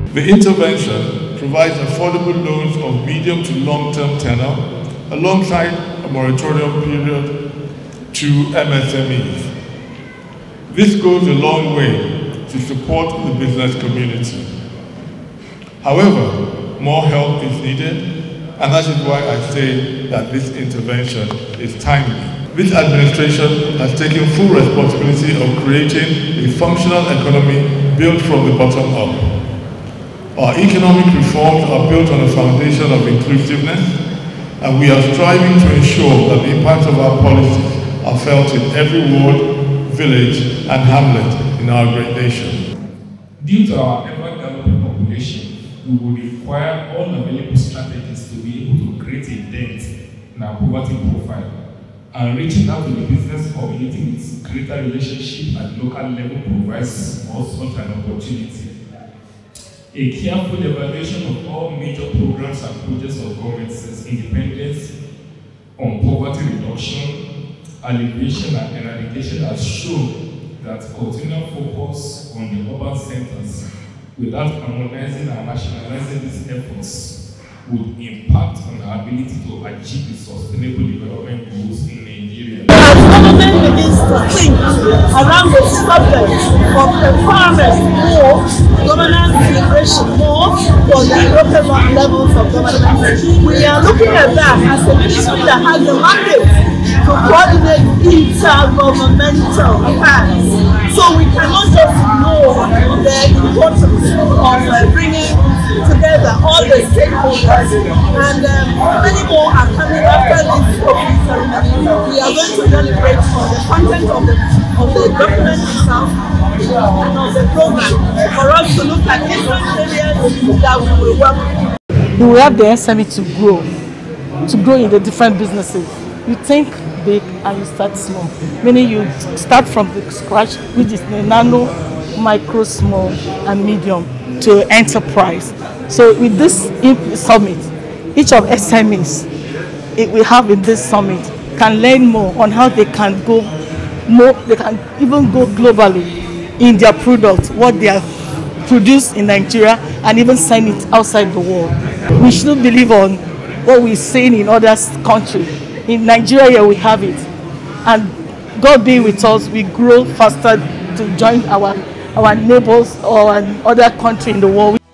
The intervention provides affordable loans of medium to long-term tenor alongside a moratorium period to MSMEs. This goes a long way to support the business community. However, more help is needed, and that is why I say that this intervention is timely. This administration has taken full responsibility of creating a functional economy built from the bottom up. Our economic reforms are built on a foundation of inclusiveness, and we are striving to ensure that the impact of our policies are felt in every ward, village, and hamlet in our great nation. Due to our ever-developing population, we will require all available strategies to be able to create a dent in our poverty profile, and reaching out to the business community with greater relationship at local level provides also an opportunity. A careful evaluation of all major programs and projects of government since independence on poverty reduction, alleviation and eradication has shown that continual focus on the urban centers without harmonizing and nationalizing these efforts would impact on our ability to achieve the sustainable development goals in Nigeria. As government begins to think around the subject of empowerment more, governance integration more for the local levels of government, we are looking at that as a ministry that has the mandate to coordinate intergovernmental affairs. So we cannot just ignore the importance of bringing together all the stakeholders, and many more are coming after this opening ceremony. We are going to deliberate on the content of the document itself and of the program for us to look at different areas that we will work with. You will have the SME to grow in the different businesses. You think big and you start small, meaning you start from the scratch, which is the nano, micro, small, and medium to enterprise. So with this summit, each of SMEs we have in this summit can learn more on how they can go more, they can even go globally in their product, what they have produced in Nigeria, and even send it outside the world. We shouldn't believe on what we're saying in other countries. In Nigeria, we have it. And God be with us, we grow faster to join our neighbors or other country in the world.